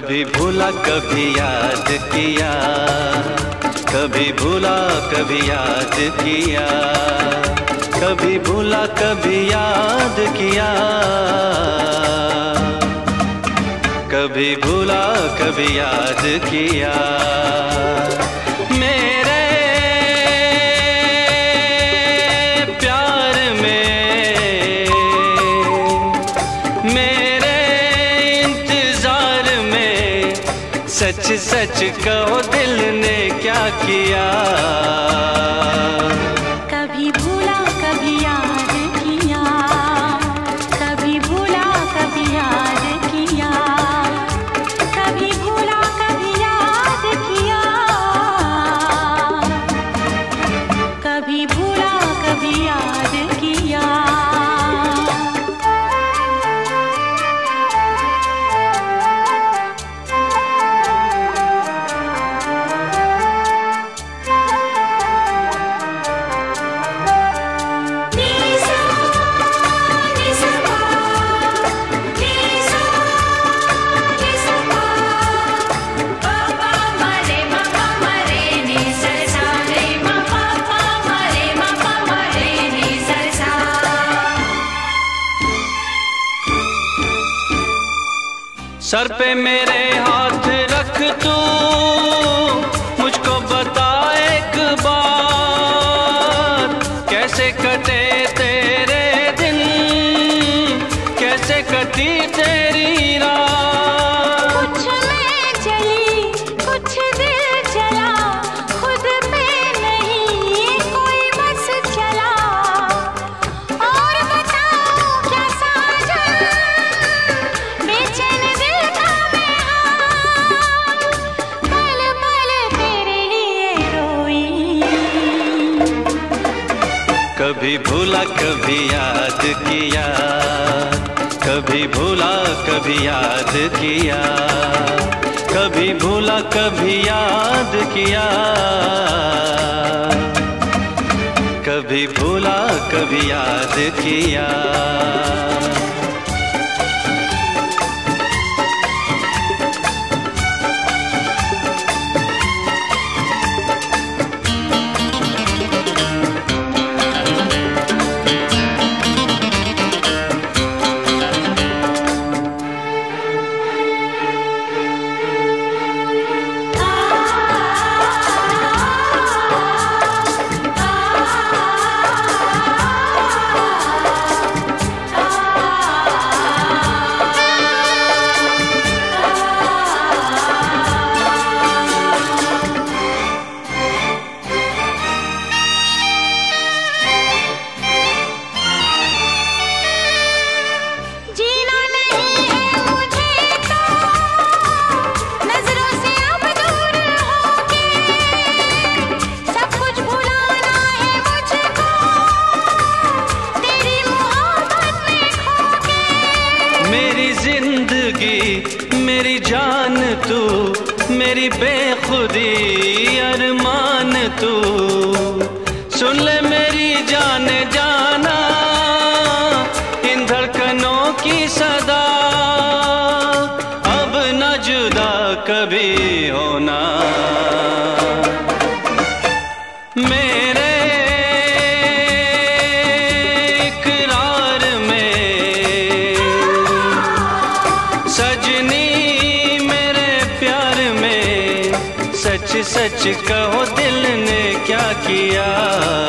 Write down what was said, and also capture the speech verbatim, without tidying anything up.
कभी भूला कभी याद किया, कभी भूला कभी याद किया, कभी भूला कभी याद किया, कभी भूला कभी याद किया। मेरे प्यार में, मेरे इंतजार में, सच सच कहो दिल ने क्या किया। कभी भूला कभी याद किया, कभी भूला कभी याद किया, कभी भूला कभी याद किया, कभी भूला कभी याद किया। सर पे मेरे हाथ रख तू, मुझको बता एक बात, कैसे कटे तेरे दिन, कैसे कटी तेरी रात। कुछ मैं जली कुछ दिल जला, खुद पे नहीं कोई बस चला। और बताओ क्या साजन, बेचैन दिल का मैं हाल, पल पल तेरे लिए रोई। कभी भूला कभी याद किया, कभी भूला कभी याद किया, कभी भूला कभी याद किया, कभी भूला कभी याद किया। मेरी जिंदगी मेरी जान तू, मेरी बेखुदी अरमान तू, सुन ले मेरी जान जाना, इन धड़कनों की सदा, अब न जुदा कभी होना। मेरे सच सच कहो दिल ने क्या किया।